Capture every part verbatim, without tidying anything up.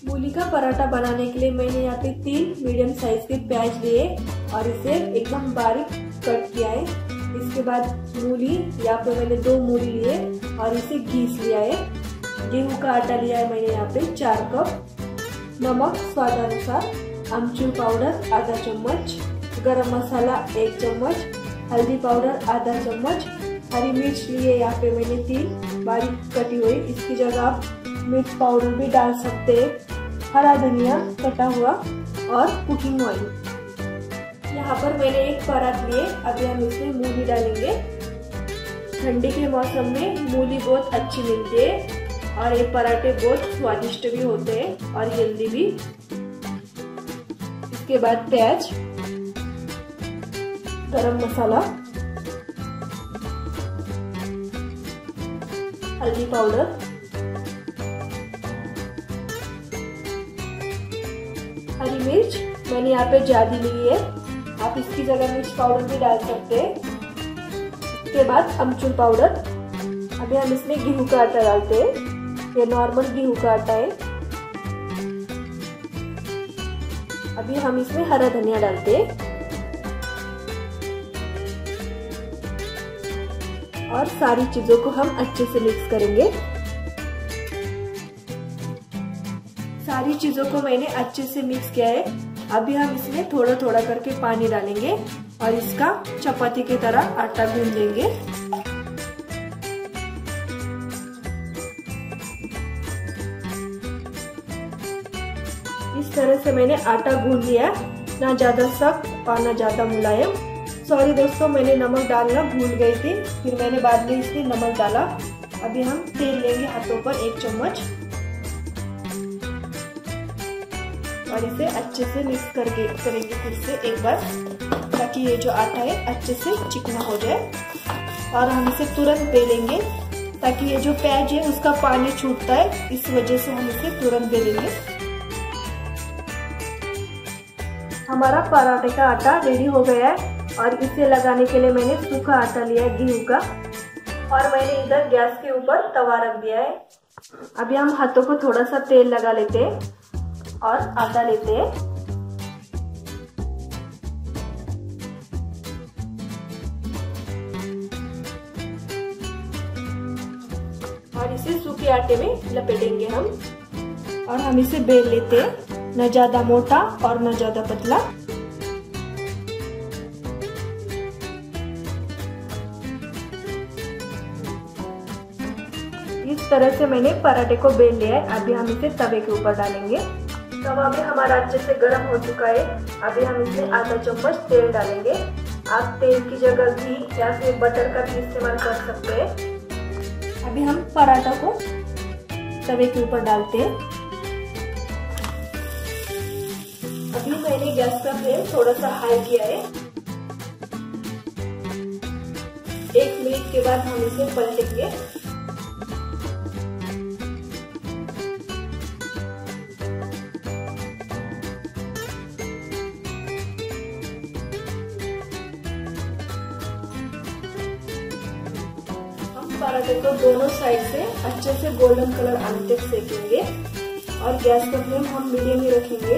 मूली का पराठा बनाने के लिए मैंने यहाँ पे तीन मीडियम साइज के प्याज लिए और इसे एकदम बारीक कट किया है। इसके बाद मूली, यहाँ पे मैंने दो मूली लिए और इसे घीस लिया है। गेहूं का आटा लिया है मैंने यहाँ पे चार कप। नमक स्वादानुसार, अमचूर पाउडर आधा चम्मच, गरम मसाला एक चम्मच, हल्दी पाउडर आधा चम्मच, हरी मिर्च लिए यहाँ पे मैंने तीन बारीक कटी हुई, इसकी जगह आप मिर्च पाउडर भी डाल सकते हैं, हरा धनिया कटा हुआ और कुकिंग ऑयल। यहाँ पर मैंने एक परात लिए, अभी हम इसमें मूली डालेंगे। ठंडी के मौसम में मूली बहुत अच्छी मिलती है और ये पराठे बहुत स्वादिष्ट भी होते हैं और हेल्दी भी। इसके बाद प्याज, गरम मसाला, हल्दी पाउडर, हरी मिर्च मैंने यहाँ पे ज्यादा ली है, आप इसकी जगह मिर्च पाउडर भी डाल सकते हैं। इसके बाद अमचूर पाउडर। अभी हम इसमें गेहूं का आटा डालते हैं, ये नॉर्मल गेहूं का आटा है। अभी हम इसमें हरा धनिया डालते हैं और सारी चीजों को हम अच्छे से मिक्स करेंगे। सारी चीजों को मैंने अच्छे से मिक्स किया है। अभी हम इसमें थोड़ा थोड़ा करके पानी डालेंगे और इसका चपाती की तरह आटा गूंद देंगे। इस तरह से मैंने आटा गूंद लिया, ना ज्यादा सख्त और ना ज्यादा मुलायम। सॉरी दोस्तों, मैंने नमक डालना भूल गई थी, फिर मैंने बाद में इसमें नमक डाला। अभी हम तेल लेंगे हाथों पर एक चम्मच और इसे अच्छे से मिक्स करके करेंगे फिर से एक बार, ताकि ये जो आटा है अच्छे से चिकना हो जाए। और हम इसे तुरंत बेलेंगे, ताकि ये जो प्याज है उसका पानी छूटता है, इस वजह से हम इसे तुरंत बेलेंगे। हमारा पराठे का आटा रेडी हो गया है और इसे लगाने के लिए मैंने सूखा आटा लिया है गेहूं का, और मैंने इधर गैस के ऊपर तवा रख दिया है। अभी हम हाथों को थोड़ा सा तेल लगा लेते हैं और आटा लेते हैं। और इसे सूखे आटे में लपेटेंगे हम और हम इसे बेल लेते हैं, न ज्यादा मोटा और न ज्यादा पतला। इस तरह से मैंने पराठे को बेल लिया है। अभी हम इसे तवे के ऊपर डालेंगे। तवा भी हमारा अच्छे से गर्म हो चुका है। अभी हम इसमें आधा चम्मच तेल डालेंगे। आप तेल की जगह घी या फिर बटर का भी इस्तेमाल कर सकते हैं। अभी हम पराठा को तवे के ऊपर डालते हैं। अभी मैंने गैस का फ्लेम थोड़ा सा हाई किया है। एक मिनट के बाद हम इसे पलटेंगे। पराठे को दोनों साइड से अच्छे से गोल्डन कलर आने तक सेकेंगे और गैस का फ्लेम हम मीडियम ही रखेंगे।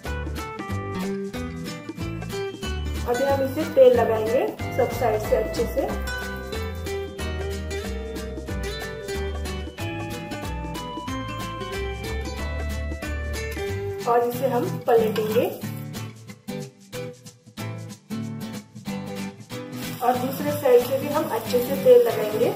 अभी हम इसे तेल लगाएंगे सब साइड से अच्छे से। और इसे हम पलटेंगे और दूसरे साइड से भी हम अच्छे से तेल लगाएंगे।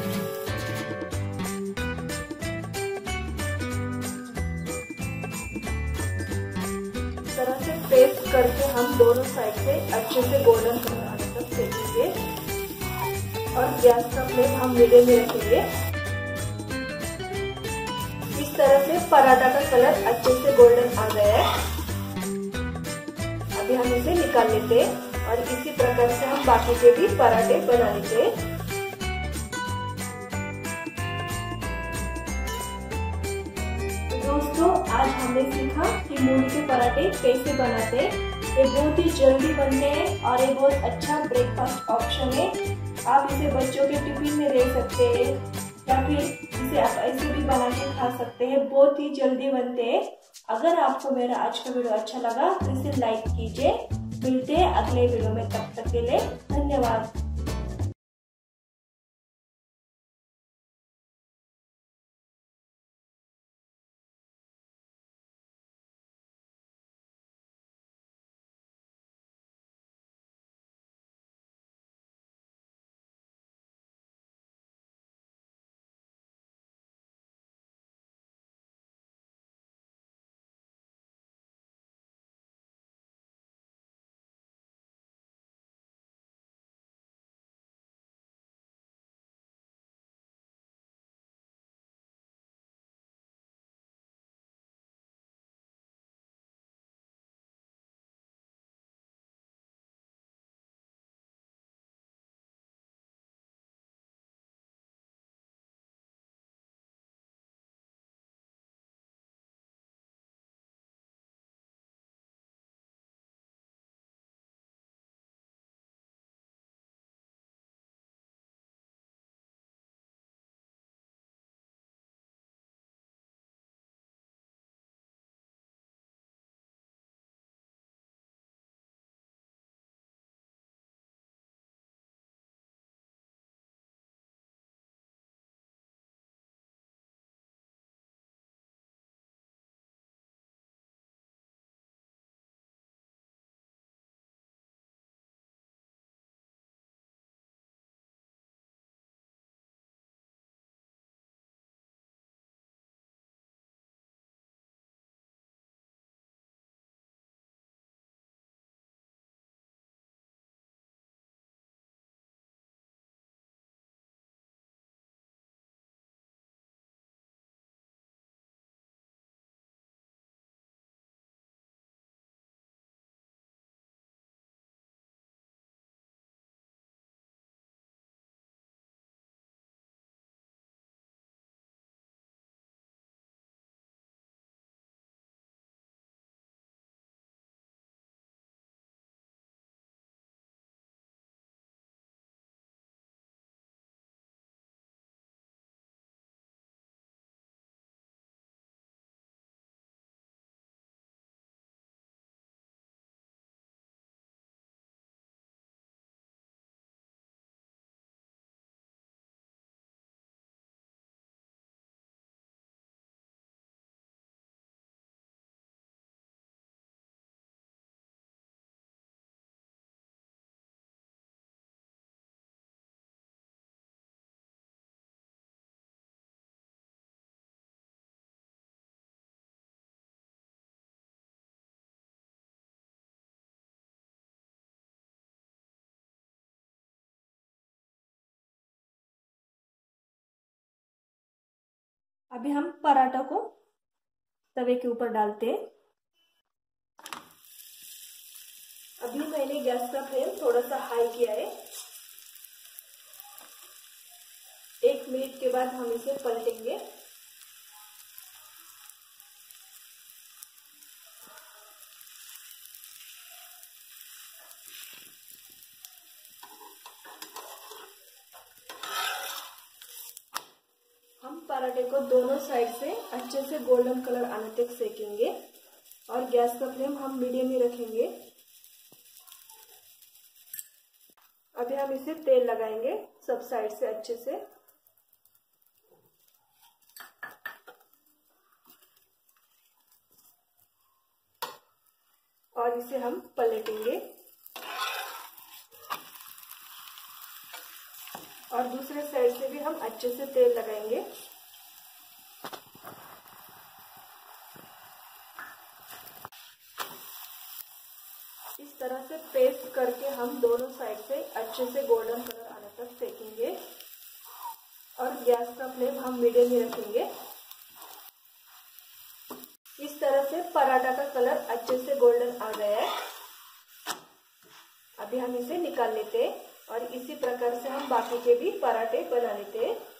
इस तरह से प्रेस करके हम दोनों साइड से अच्छे से गोल्डन कलर आने तक सेकेंगे और गैस का फ्लेम हम मीडियम में रखेंगे। इस तरह से पराठा का कलर अच्छे से गोल्डन आ गया है। अभी हम इसे निकाल लेते हैं और इसी प्रकार से हम बाकी के भी पराठे बना लेते हैं। दोस्तों, आज हमने सीखा कि मूली के पराठे कैसे बनाते हैं। ये बहुत ही जल्दी बनते हैं और ये बहुत अच्छा ब्रेकफास्ट ऑप्शन है। आप इसे बच्चों के टिफिन में दे सकते हैं या फिर इसे आप ऐसे भी बना के खा सकते हैं। बहुत ही जल्दी बनते हैं अगर आपको मेरा आज का वीडियो अच्छा लगा तो इसे लाइक कीजिए। मिलते हैं अगले वीडियो में, तब तक के लिए धन्यवाद। अभी हम पराठा को तवे के ऊपर डालते हैं। अभी मैंने गैस का फ्लेम थोड़ा सा हाई किया है। एक मिनट के बाद हम इसे पलटेंगे। हम पराठे को दोनों साइड से अच्छे से गोल्डन कलर आने तक सेकेंगे और गैस का फ्लेम हम मीडियम ही रखेंगे। अभी हम इसे तेल लगाएंगे सब साइड से अच्छे से और इसे हम पलटेंगे और दूसरे साइड से भी हम अच्छे से तेल लगाएंगे। इस तरह से प्रेस करके हम दोनों साइड से अच्छे से गोल्डन कलर आने तक सेकेंगे और गैस का फ्लेम हम मीडियम ही रखेंगे। इस तरह से पराठा का कलर अच्छे से गोल्डन आ गया है। अभी हम इसे निकाल लेते हैं और इसी प्रकार से हम बाकी के भी पराठे बना लेते हैं।